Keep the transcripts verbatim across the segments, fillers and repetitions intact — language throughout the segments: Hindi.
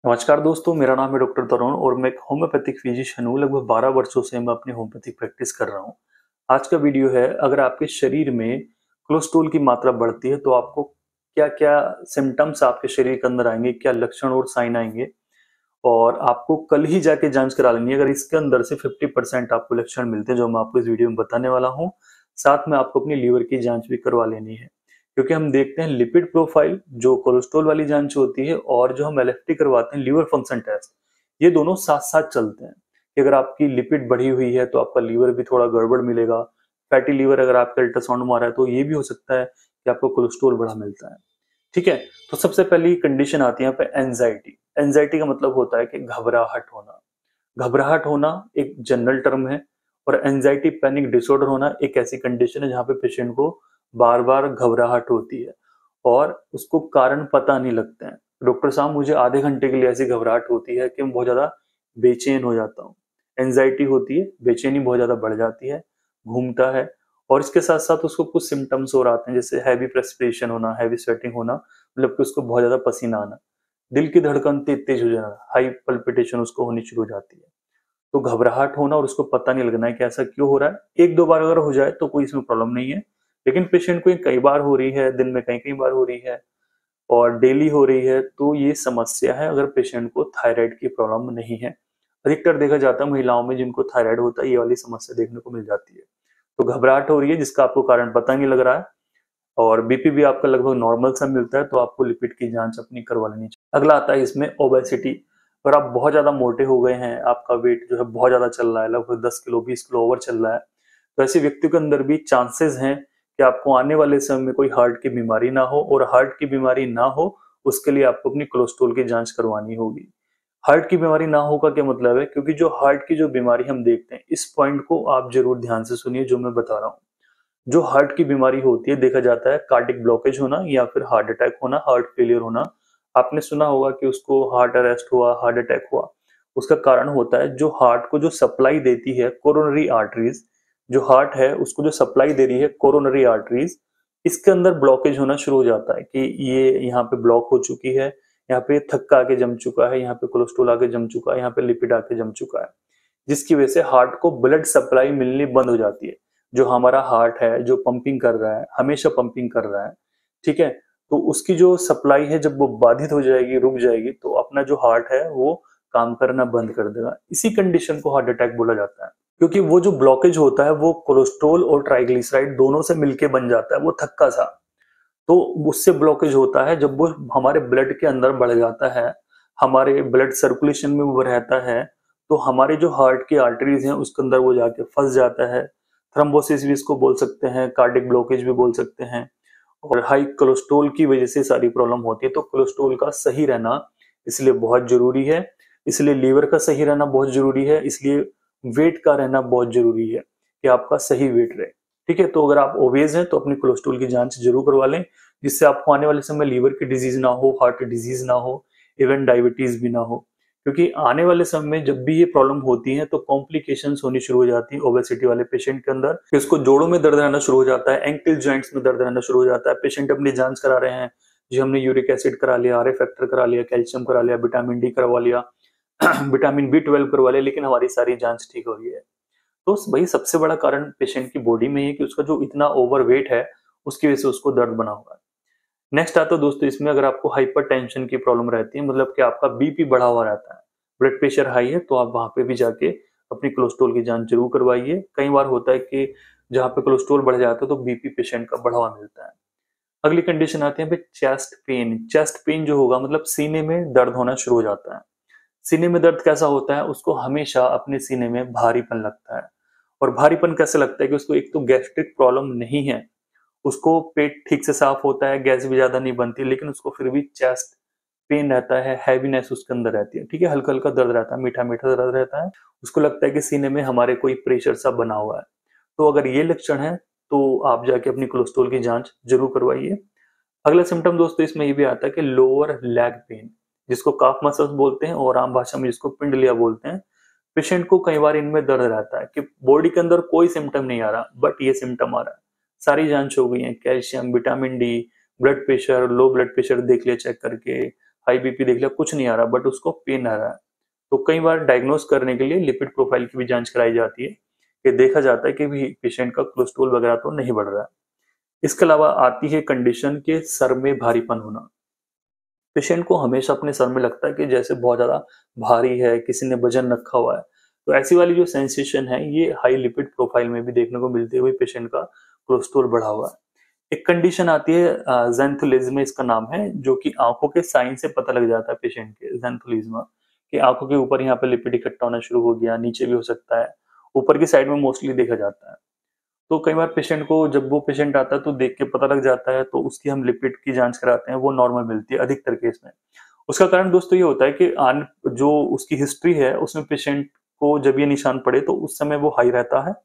नमस्कार दोस्तों, मेरा नाम है डॉक्टर तरुण और मैं एक होम्योपैथिक फिजिशियन हूँ। लगभग बारह वर्षों से मैं अपनी होम्योपैथिक प्रैक्टिस कर रहा हूँ। आज का वीडियो है, अगर आपके शरीर में कोलेस्ट्रॉल की मात्रा बढ़ती है तो आपको क्या-क्या सिम्पटम्स आपके शरीर के अंदर आएंगे, क्या लक्षण और साइन आएंगे और आपको कल ही जाके जांच करा लेनी है अगर इसके अंदर से पचास परसेंट आपको लक्षण मिलते हैं, जो मैं आपको इस वीडियो में बताने वाला हूँ। साथ में आपको अपनी लीवर की जांच भी करवा लेनी है, क्योंकि हम देखते हैं लिपिड प्रोफाइल जो कोलेस्ट्रॉल वाली जांच होती है और जो हम एल एफ टी करवाते हैं, लीवर फंक्शन टेस्ट, ये दोनों साथ साथ चलते हैं कि अगर आपकी लिपिड बढ़ी हुई है तो आपका लीवर भी थोड़ा गड़बड़ मिलेगा। फैटी लीवर अगर आपका अल्ट्रासाउंड में आ रहा है तो ये भी हो सकता है कि आपको कोलेस्ट्रॉल बढ़ा मिलता है। ठीक है, तो सबसे पहली कंडीशन आती है यहाँ पे एंजाइटी। एंजाइटी का मतलब होता है कि घबराहट होना। घबराहट होना एक जनरल टर्म है और एंजाइटी पैनिक डिसऑर्डर होना एक ऐसी कंडीशन है जहां पे पेशेंट को बार बार घबराहट होती है और उसको कारण पता नहीं लगते हैं। डॉक्टर साहब, मुझे आधे घंटे के लिए ऐसी घबराहट होती है कि मैं बहुत ज्यादा बेचैन हो जाता हूँ। एंजाइटी होती है, बेचैनी बहुत ज्यादा बढ़ जाती है, घूमता है और इसके साथ साथ उसको कुछ सिम्टम्स और आते हैं, जैसे हैवी प्रेस्पिरेशन होना, हैवी स्वेटिंग होना, मतलब कि उसको बहुत ज्यादा पसीना आना, दिल की धड़कन तेज तेज हो जाना, हाई पल्पिटेशन उसको होनी शुरू हो जाती है। तो घबराहट होना और उसको पता नहीं लगना है कि ऐसा क्यों हो रहा है। एक दो बार अगर हो जाए तो कोई इसमें प्रॉब्लम नहीं है, लेकिन पेशेंट को ये कई बार हो रही है, दिन में कई कई बार हो रही है और डेली हो रही है, तो ये समस्या है अगर पेशेंट को थायराइड की प्रॉब्लम नहीं है। अधिकतर देखा जाता है महिलाओं में जिनको थायराइड होता है, ये वाली समस्या देखने को मिल जाती है। तो घबराहट हो रही है जिसका आपको कारण पता नहीं लग रहा है और बी पी भी आपका लगभग नॉर्मल सा मिलता है, तो आपको लिपिड की जांच अपनी करवा लेनी चाहिए। अगला आता है इसमें ओबेसिटी। अगर आप बहुत ज्यादा मोटे हो गए हैं, आपका वेट जो है बहुत ज्यादा चल रहा है, लगभग दस किलो बीस किलो ओवर चल रहा है, तो ऐसे व्यक्ति के अंदर भी चांसेस हैं कि आपको आने वाले समय में कोई हार्ट की बीमारी ना हो, और हार्ट की बीमारी ना हो उसके लिए आपको अपनी कोलेस्ट्रॉल की जांच करवानी होगी। हार्ट की बीमारी ना हो का क्या मतलब है, क्योंकि जो हार्ट की जो बीमारी हम देखते हैं, इस पॉइंट को आप जरूर ध्यान से सुनिए जो मैं बता रहा हूँ। जो हार्ट की बीमारी होती है, देखा जाता है कार्डिक ब्लॉकेज होना या फिर हार्ट अटैक होना, हार्ट फेलियर होना। आपने सुना होगा कि उसको हार्ट अरेस्ट हुआ, हार्ट अटैक हुआ। उसका कारण होता है जो हार्ट को जो सप्लाई देती है कोरोनरी आर्टरीज, जो हार्ट है उसको जो सप्लाई दे रही है कोरोनरी आर्टरीज, इसके अंदर ब्लॉकेज होना शुरू हो जाता है कि ये यहाँ पे ब्लॉक हो चुकी है, यहाँ पे थक्का आके जम चुका है, यहाँ पे कोलेस्ट्रॉल आके जम चुका है, यहाँ पे लिपिड आके जम चुका है, जिसकी वजह से हार्ट को ब्लड सप्लाई मिलनी बंद हो जाती है। जो हमारा हार्ट है जो पंपिंग कर रहा है, हमेशा पंपिंग कर रहा है, ठीक है, तो उसकी जो सप्लाई है जब वो बाधित हो जाएगी, रुक जाएगी, तो अपना जो हार्ट है वो काम करना बंद कर देगा। इसी कंडीशन को हार्ट अटैक बोला जाता है, क्योंकि वो जो ब्लॉकेज होता है वो कोलेस्ट्रॉल और ट्राइग्लिसराइड दोनों से मिलके बन जाता है, वो थक्का सा। तो उससे ब्लॉकेज होता है जब वो हमारे ब्लड के अंदर बढ़ जाता है, हमारे ब्लड सर्कुलेशन में वो रहता है, तो हमारे जो हार्ट की आर्टरीज हैं उसके अंदर वो जाके फंस जाता है। थ्रोम्बोसिस भी इसको बोल सकते हैं, कार्डिक ब्लॉकेज भी बोल सकते हैं। और हाई कोलेस्ट्रॉल की वजह से सारी प्रॉब्लम होती है। तो कोलेस्ट्रॉल का सही रहना इसलिए बहुत जरूरी है, इसलिए लीवर का सही रहना बहुत जरूरी है, इसलिए वेट का रहना बहुत जरूरी है कि आपका सही वेट रहे। ठीक है, तो अगर आप ओबेज हैं तो अपनी कोलेस्ट्रॉल की जांच जरूर करवा लें, जिससे आपको आने वाले समय लीवर की डिजीज ना हो, हार्ट डिजीज ना हो, इवन डायबिटीज भी ना हो। क्योंकि आने वाले समय में जब भी ये प्रॉब्लम होती है तो कॉम्प्लिकेशंस होनी शुरू हो जाती है ओबेसिटी वाले पेशेंट के अंदर। इसको जोड़ों में दर्द रहना शुरू हो जाता है, एंकल जॉइंट्स में दर्द रहना शुरू हो जाता है। पेशेंट अपनी जांच करा रहे हैं जी, हमने यूरिक एसिड करा लिया, आर ए फैक्टर करा लिया, कैल्शियम करा लिया, विटामिन डी करवा लिया, विटामिन बी ट्वेल्व करवा लिया, लेकिन हमारी सारी जांच ठीक हो रही है। तो भाई सबसे बड़ा कारण पेशेंट की बॉडी में है कि उसका जो इतना ओवर वेट है उसकी वजह से उसको दर्द बना हुआ है। नेक्स्ट आता है दोस्तों इसमें, अगर आपको हाइपरटेंशन की प्रॉब्लम रहती है, मतलब कि आपका बी पी बढ़ा हुआ रहता है, ब्लड प्रेशर हाई है, तो आप वहां पे भी जाके अपनी कोलेस्ट्रॉल की जांच जरूर करवाइए। कई बार होता है कि जहाँ पे कोलेस्ट्रॉल बढ़ जाता है तो बी पी पेशेंट का बढ़ा हुआ मिलता है। अगली कंडीशन आती है चेस्ट पेन। चेस्ट पेन जो होगा मतलब सीने में दर्द होना शुरू हो जाता है। सीने में दर्द कैसा होता है, उसको हमेशा अपने सीने में भारीपन लगता है। और भारीपन कैसे लगता है कि उसको एक तो गैस्ट्रिक प्रॉब्लम नहीं है, उसको पेट ठीक से साफ होता है, गैस भी ज्यादा नहीं बनती, लेकिन उसको फिर भी चेस्ट पेन रहता है, हैवीनेस उसके अंदर रहती है। ठीक है, हल्का हल्का दर्द रहता है, मीठा मीठा दर्द रहता है, उसको लगता है कि सीने में हमारे कोई प्रेशर सा बना हुआ है। तो अगर ये लक्षण है तो आप जाके अपनी कोलेस्ट्रॉल की जांच जरूर करवाइए। अगला सिम्टम दोस्तों इसमें ये भी आता है कि लोअर लेग पेन, जिसको काफ मसल्स बोलते हैं और आम भाषा में जिसको पिंडलिया बोलते हैं। पेशेंट को कई बार इनमें दर्द रहता है कि बॉडी के अंदर कोई सिम्टम नहीं आ रहा, बट ये सिम्टम आ रहा है। सारी जांच हो गई है, calcium, vitamin D, blood pressure, low blood pressure देख लिया चेक करके, हाई बीपी देख लिया, कुछ नहीं आ रहा, बट उसको पेन आ रहा है। तो कई बार डायग्नोस करने के लिए लिपिड प्रोफाइल की भी जांच कराई जाती है, कि देखा जाता है कि भी पेशेंट का कोलेस्ट्रॉल वगैरह तो नहीं बढ़ रहा है। इसके अलावा आती है कंडीशन के सर में भारीपन होना। पेशेंट को हमेशा अपने सर में लगता है कि जैसे बहुत ज्यादा भारी है, किसी ने वजन रखा हुआ है। तो ऐसी वाली जो सेंसेशन है, ये हाई लिपिड प्रोफाइल में भी देखने को मिलती है, पेशेंट का कोलेस्ट्रॉल बढ़ा हुआ है। एक कंडीशन आती है ज़ैंथोलिज़्म, इसका नाम है, जो कि आंखों के साइन से पता लग जाता है पेशेंट के, ज़ैंथोलिज़्म, कि आंखों के ऊपर यहाँ पे लिपिड इकट्ठा होना शुरू हो गया, नीचे भी हो सकता है, ऊपर की साइड में मोस्टली देखा जाता है। तो कई बार पेशेंट को, जब वो पेशेंट आता है तो देख के पता लग जाता है, तो उसकी हम लिपिड की जांच कराते हैं, वो नॉर्मल मिलती है अधिकतर केस में। उसका कारण दोस्तों ये होता है कि आन जो उसकी हिस्ट्री है, उसमें पेशेंट को जब ये निशान पड़े तो उस समय वो हाई रहता है।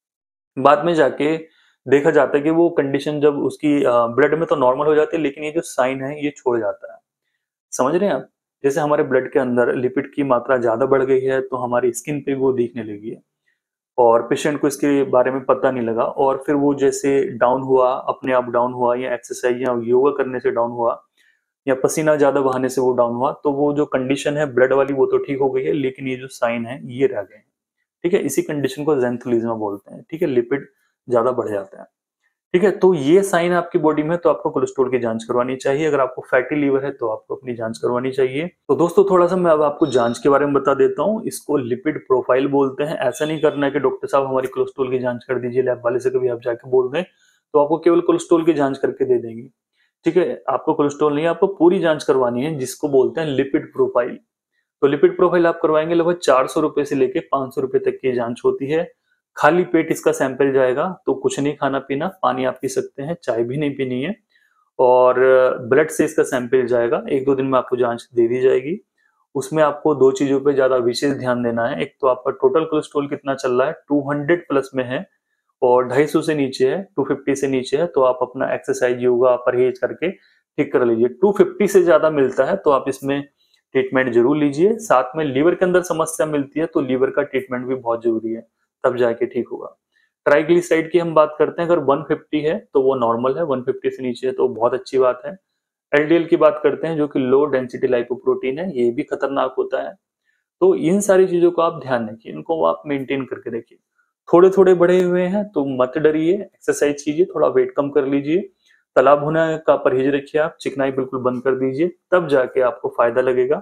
बाद में जाके देखा जाता है कि वो कंडीशन जब उसकी ब्लड में तो नॉर्मल हो जाती है, लेकिन ये जो साइन है ये छोड़ जाता है। समझ रहे हैं आप? जैसे हमारे ब्लड के अंदर लिपिड की मात्रा ज्यादा बढ़ गई है, तो हमारी स्किन पे वो दिखने लगी है, और पेशेंट को इसके बारे में पता नहीं लगा, और फिर वो जैसे डाउन हुआ, अपने आप डाउन हुआ, या एक्सरसाइज या योगा करने से डाउन हुआ, या पसीना ज्यादा बहाने से वो डाउन हुआ, तो वो जो कंडीशन है ब्लड वाली वो तो ठीक हो गई है, लेकिन ये जो साइन है ये रह गए हैं। ठीक है, इसी कंडीशन को ज़ैंथोलिज़्म बोलते हैं। ठीक है, लिपिड ज्यादा बढ़ जाता है। ठीक है, तो ये साइन आपकी बॉडी में, तो आपको कोलेस्ट्रॉल की जांच करवानी चाहिए। अगर आपको फैटी लीवर है तो आपको अपनी जांच करवानी चाहिए। तो दोस्तों, थोड़ा सा मैं अब आपको जांच के बारे में बता देता हूँ। इसको लिपिड प्रोफाइल बोलते हैं। ऐसा नहीं करना है कि डॉक्टर साहब हमारी कोलेस्ट्रॉल की जांच कर दीजिए, लैब वाले से कभी आप जाके बोल दें तो आपको केवल कोलेस्ट्रॉल की जांच करके दे देंगे। ठीक है, आपको कोलेस्ट्रॉल नहीं, आपको पूरी जांच करवानी है, जिसको बोलते हैं लिपिड प्रोफाइल। तो लिपिड प्रोफाइल आप करवाएंगे, लगभग चार सौ रुपए से लेके पांच सौ रुपए तक की जांच होती है। खाली पेट इसका सैंपल जाएगा, तो कुछ नहीं खाना पीना, पानी आप पी सकते हैं, चाय भी नहीं पीनी है, और ब्लड से इसका सैंपल जाएगा। एक दो दिन में आपको जांच दे दी जाएगी। उसमें आपको दो चीजों पे ज्यादा विशेष ध्यान देना है। एक तो आपका टोटल कोलेस्ट्रॉल कितना चल रहा है, दो सौ प्लस में है, और दो सौ पचास से नीचे है, दो सौ पचास से नीचे है, तो आप अपना एक्सरसाइज, योगा, परहेज करके ठीक कर लीजिए। दो सौ पचास से ज्यादा मिलता है तो आप इसमें ट्रीटमेंट जरूर लीजिए। साथ में लीवर के अंदर समस्या मिलती है तो लीवर का ट्रीटमेंट भी बहुत जरूरी है, तब जाके ठीक होगा। ट्राइग्लिसराइड की हम बात करते हैं, अगर एक सौ पचास है तो वो नॉर्मल है, एक सौ पचास से नीचे है तो बहुत अच्छी बात है। एलडीएल की बात करते हैं, जो कि लो डेंसिटी लाइपोप्रोटीन है, ये भी खतरनाक होता है। तो इन सारी चीजों को आप ध्यान रखिए, इनको आप मेंटेन करके रखिए। थोड़े थोड़े बढ़े हुए हैं तो मत डरिए, एक्सरसाइज कीजिए, थोड़ा वेट कम कर लीजिए, तला भुना का परहेज रखिए, आप चिकनाई बिल्कुल बंद कर दीजिए, तब जाके आपको फायदा लगेगा।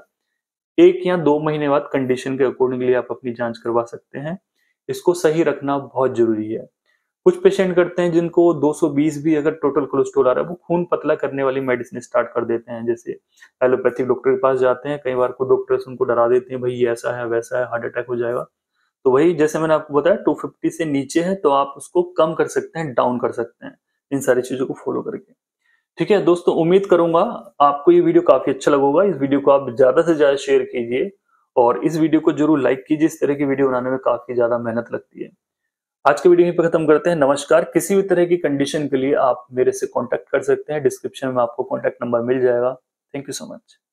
एक या दो महीने बाद कंडीशन के अकॉर्डिंगली आप अपनी जांच करवा सकते हैं। इसको सही रखना बहुत जरूरी है। कुछ पेशेंट करते हैं जिनको दो सौ बीस भी अगर टोटल कोलेस्ट्रॉल आ रहा है, वो खून पतला करने वाली मेडिसिन स्टार्ट कर देते हैं। जैसे एलोपैथिक डॉक्टर के पास जाते हैं, कई बार को डॉक्टर्स उनको डरा देते हैं, भाई ये ऐसा है वैसा है, हार्ट अटैक हो जाएगा। तो वही जैसे मैंने आपको बताया, दो सौ पचास से नीचे है तो आप उसको कम कर सकते हैं, डाउन कर सकते हैं, इन सारी चीजों को फॉलो करके। ठीक है दोस्तों, उम्मीद करूंगा आपको ये वीडियो काफी अच्छा लगा होगा। इस वीडियो को आप ज्यादा से ज्यादा शेयर कीजिए, और इस वीडियो को जरूर लाइक कीजिए। इस तरह की वीडियो बनाने में काफी ज्यादा मेहनत लगती है। आज के वीडियो यहीं पे खत्म करते हैं। नमस्कार। किसी भी तरह की कंडीशन के लिए आप मेरे से कांटेक्ट कर सकते हैं, डिस्क्रिप्शन में आपको कांटेक्ट नंबर मिल जाएगा। Thank you so much.